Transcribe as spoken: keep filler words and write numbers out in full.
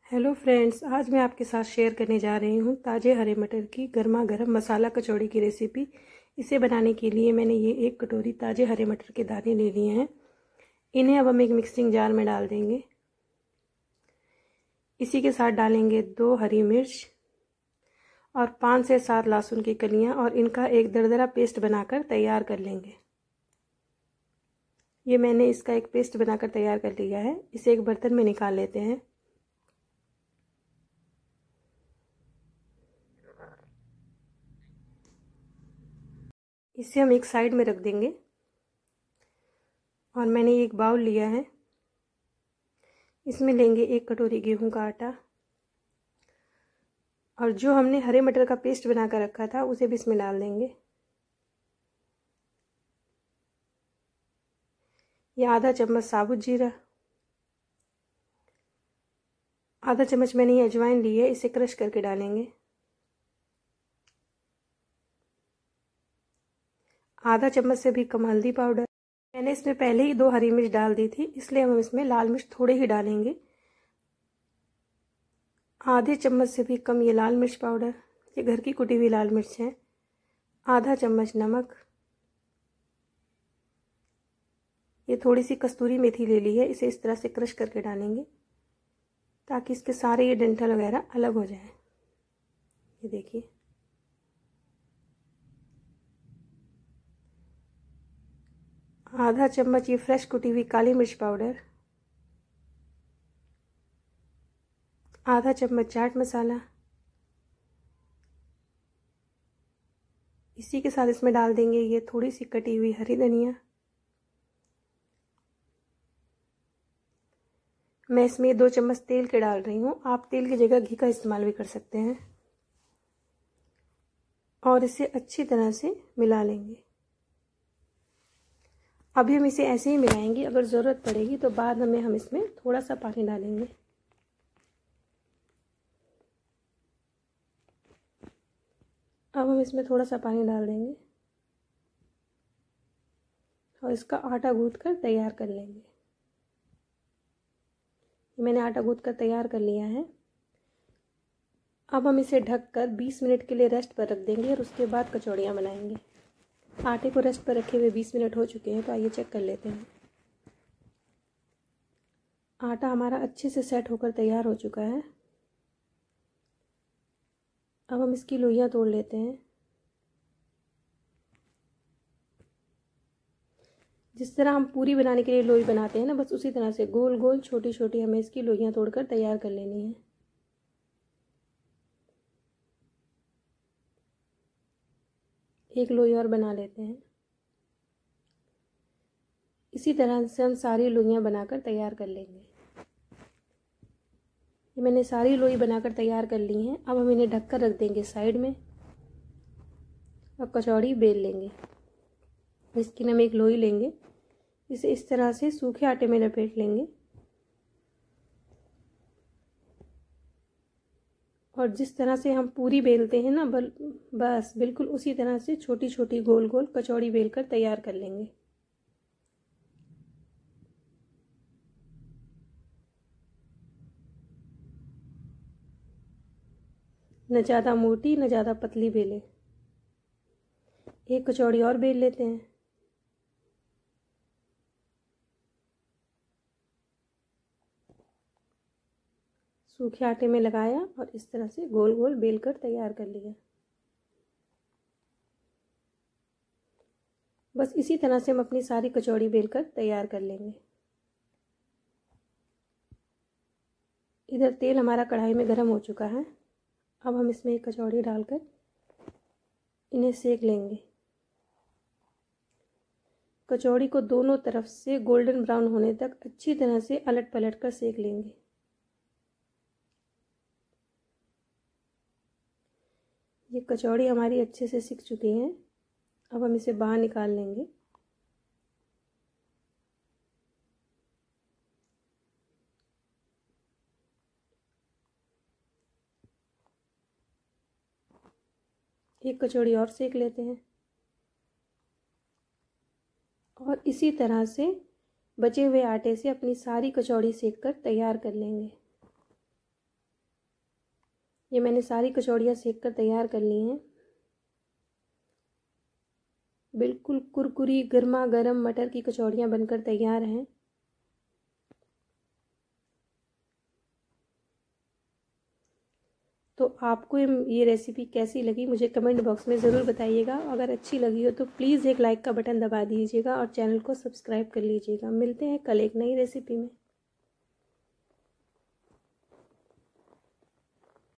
Hello friends, आज मैं आपके साथ शेयर करने जा रही हूँ ताज़े हरे मटर की गर्मा गर्म मसाला कचौड़ी की रेसिपी। इसे बनाने के लिए मैंने ये एक कटोरी ताज़े हरे मटर के दाने ले लिए हैं। इन्हें अब हम एक मिक्सिंग जार में डाल देंगे। इसी के साथ डालेंगे दो हरी मिर्च और पाँच से सात लहसुन की कलियाँ और इनका एक दरदरा पेस्ट बनाकर तैयार कर लेंगे। ये मैंने इसका एक पेस्ट बनाकर तैयार कर लिया है। इसे एक बर्तन में निकाल लेते हैं। इसे हम एक साइड में रख देंगे और मैंने एक बाउल लिया है। इसमें लेंगे एक कटोरी गेहूं का आटा और जो हमने हरे मटर का पेस्ट बनाकर रखा था उसे भी इसमें डाल देंगे। यह आधा चम्मच साबुत जीरा, आधा चम्मच मैंने ये अजवाइन ली है, इसे क्रश करके डालेंगे। आधा चम्मच से भी कम हल्दी पाउडर। मैंने इसमें पहले ही दो हरी मिर्च डाल दी थी, इसलिए हम इसमें लाल मिर्च थोड़े ही डालेंगे। आधे चम्मच से भी कम ये लाल मिर्च पाउडर, ये घर की कुटी हुई लाल मिर्च है। आधा चम्मच नमक। ये थोड़ी सी कस्तूरी मेथी ले ली है, इसे इस तरह से क्रश करके डालेंगे ताकि इसके सारे ये डंठल वगैरह अलग हो जाए। ये देखिए, आधा चम्मच ये फ्रेश कुटी हुई काली मिर्च पाउडर, आधा चम्मच चाट मसाला। इसी के साथ इसमें डाल देंगे ये थोड़ी सी कटी हुई हरी धनिया। मैं इसमें दो चम्मच तेल के डाल रही हूँ, आप तेल की जगह घी का इस्तेमाल भी कर सकते हैं। और इसे अच्छी तरह से मिला लेंगे। अभी हम इसे ऐसे ही मिलाएंगे, अगर ज़रूरत पड़ेगी तो बाद में हम इसमें थोड़ा सा पानी डालेंगे। अब हम इसमें थोड़ा सा पानी डाल देंगे और इसका आटा गूंथ कर तैयार कर लेंगे। मैंने आटा गूंथ कर तैयार कर लिया है। अब हम इसे ढककर बीस मिनट के लिए रेस्ट पर रख देंगे और उसके बाद कचौड़ियाँ बनाएंगे। आटे को रेस्ट पर रखे हुए बीस मिनट हो चुके हैं, तो आइए चेक कर लेते हैं। आटा हमारा अच्छे से सेट होकर तैयार हो चुका है। अब हम इसकी लोइयाँ तोड़ लेते हैं। जिस तरह हम पूरी बनाने के लिए लोई बनाते हैं ना, बस उसी तरह से गोल गोल छोटी छोटी हमें इसकी लोइयाँ तोड़कर तैयार कर लेनी है। एक लोई और बना लेते हैं। इसी तरह से हम सारी लोइयाँ बनाकर तैयार कर लेंगे। ये मैंने सारी लोई बनाकर तैयार कर ली हैं। अब हम इन्हें ढककर रख देंगे साइड में और कचौड़ी बेल लेंगे। इसकी हम एक लोई लेंगे, इसे इस तरह से सूखे आटे में लपेट लेंगे और जिस तरह से हम पूरी बेलते हैं ना, बस बिल्कुल उसी तरह से छोटी छोटी गोल गोल कचौड़ी बेलकर तैयार कर लेंगे। न ज़्यादा मोटी न ज़्यादा पतली बेलें। एक कचौड़ी और बेल लेते हैं। सूखे आटे में लगाया और इस तरह से गोल गोल बेल कर तैयार कर लिया। बस इसी तरह से हम अपनी सारी कचौड़ी बेल कर तैयार कर लेंगे। इधर तेल हमारा कढ़ाई में गर्म हो चुका है। अब हम इसमें एक कचौड़ी डालकर इन्हें सेक लेंगे। कचौड़ी को दोनों तरफ से गोल्डन ब्राउन होने तक अच्छी तरह से अलट पलट कर सेक लेंगे। ये कचौड़ी हमारी अच्छे से सिक चुकी हैं। अब हम इसे बाहर निकाल लेंगे। एक कचौड़ी और सेक लेते हैं और इसी तरह से बचे हुए आटे से अपनी सारी कचौड़ी सेक कर तैयार कर लेंगे। ये मैंने सारी कचौड़ियाँ सेक कर तैयार कर ली हैं। बिल्कुल कुरकुरी गर्मा गर्म मटर की कचौड़ियाँ बनकर तैयार हैं। तो आपको ये रेसिपी कैसी लगी मुझे कमेंट बॉक्स में ज़रूर बताइएगा। अगर अच्छी लगी हो तो प्लीज़ एक लाइक का बटन दबा दीजिएगा और चैनल को सब्सक्राइब कर लीजिएगा। मिलते हैं कल एक नई रेसिपी में।